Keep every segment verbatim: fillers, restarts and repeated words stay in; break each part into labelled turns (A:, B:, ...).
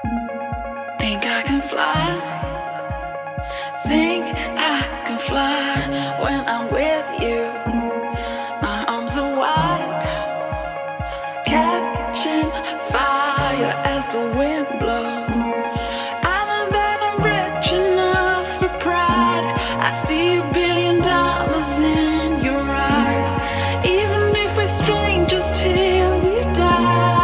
A: Think I can fly. Think I can fly when I'm with you. My arms are wide, catching fire as the wind blows. I know that I'm rich enough for pride. I see a billion dollars in your eyes, even if we're strangers till we die.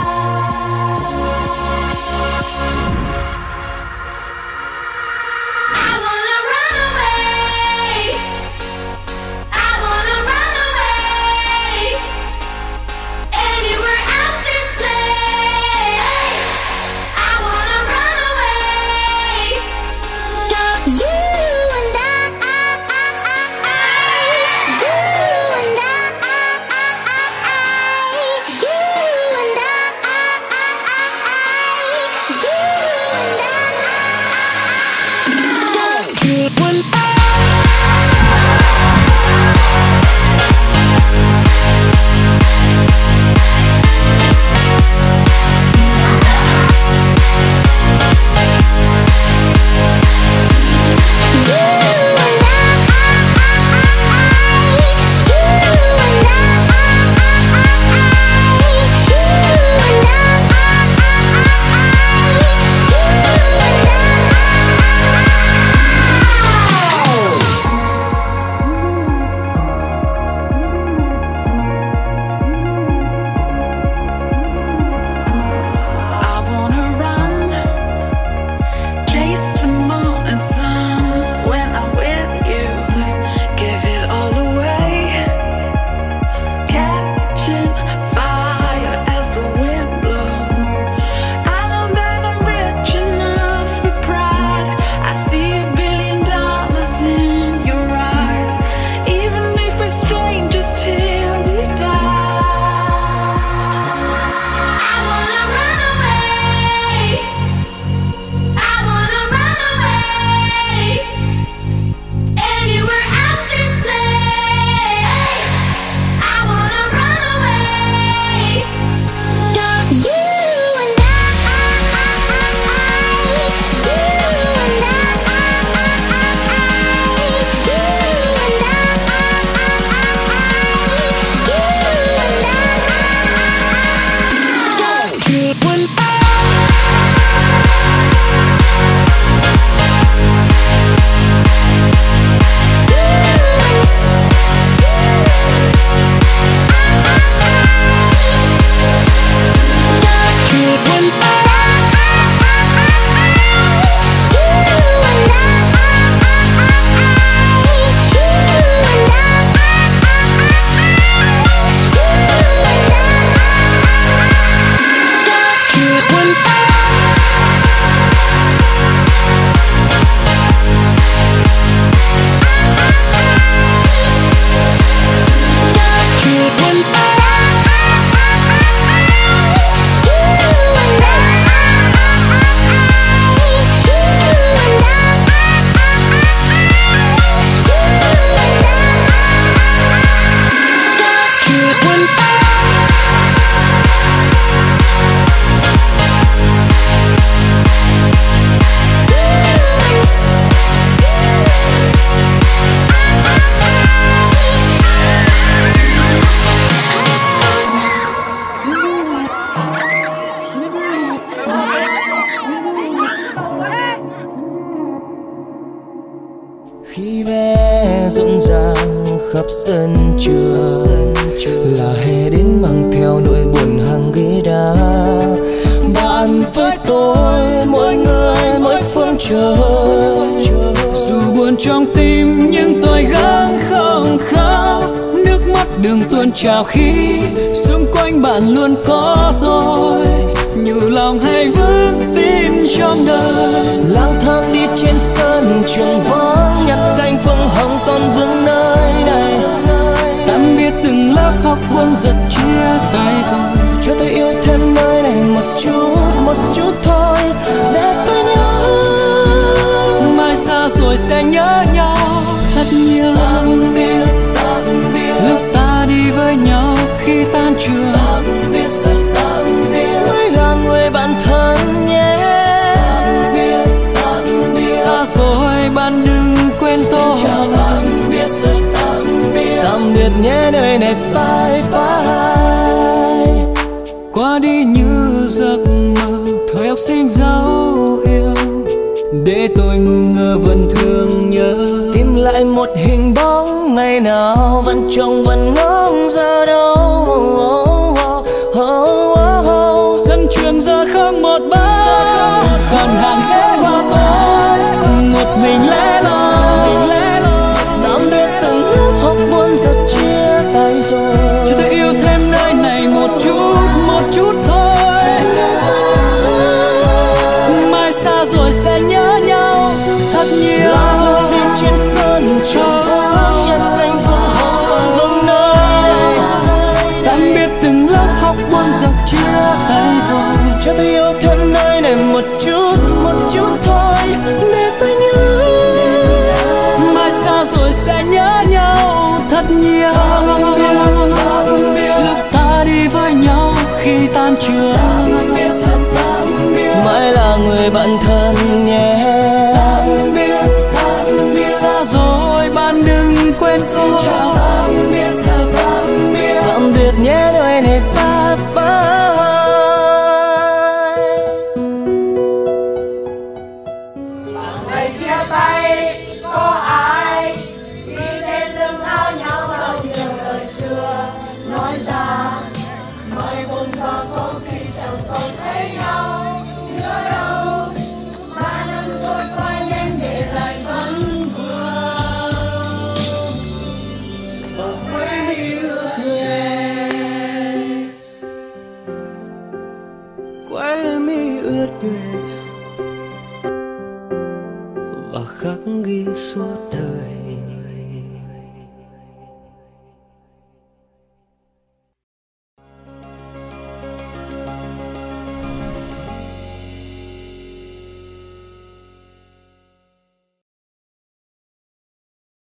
B: Khi vé rộn ràng khắp sân trường, là hè đến mang theo nỗi buồn hàng ghế đá. Bạn với tôi mỗi người mỗi phương trời, dù buồn trong tim nhưng tôi gắng không khóc. Nước mắt đừng tuôn trào khi xung quanh bạn luôn có tôi. Nhủ lòng hãy vững tin trong đời, lang thang đi trên sân trường vắng, nhặt cành phượng hồng còn vương nơi này. Tạm biệt từng lớp học buồn giật chia tay rồi, cho tôi yêu thêm nơi này một chút một chút thôi để tôi nhớ. Mai xa rồi sẽ nhớ nhau thật nhiều. Tạm biệt, tạm biệt lúc ta đi với nhau khi tan trường. Tạm biệt, tạm biệt mới là người bạn thân nhé. này bye bye. Qua đi như giấc mơ thời học sinh dấu yêu, để tôi ngu ngơ vẫn thương nhớ. Tìm lại một hình bóng ngày nào vẫn trông vẫn ngóng giờ đâu. Oh, oh, oh, oh, oh. Dân trường giờ không một bóng, còn hàng ghế hoa tối một mình lẻ loi. Tạm biệt từng lớp học buồn giật chia tay rồi. Cho tôi yêu thêm nơi này một chút, một chút thôi. Mai xa rồi sẽ nhớ nhau thật nhiều. Làm thương đi trên sân trường, chân anh vẫn hồn hôm nay. Tạm biệt từng lớp học buồn giật chia tay rồi. Cho tôi yêu thêm nơi này một chút, một chút thôi, để tôi nhớ. Mai xa rồi sẽ nhớ nhau thật nhiều. Lúc ta đi với nhau khi tan trường, mãi là người bạn thân nhé. Xa rồi bạn đừng quên tôi. Tạm biệt nhé nơi này bye bye.
C: Ngày chia tay có ai đi trên lưng áo nhau bao nhiêu lời chưa nói ra. Mọi buồn bã có khi chẳng còn thấy nhau nữa đâu. Ba năm trôi qua nhanh để lại vẫn vương. Ở quê mi ước nguyện,
B: quê mi ướt nhòe và khắc ghi suốt đời.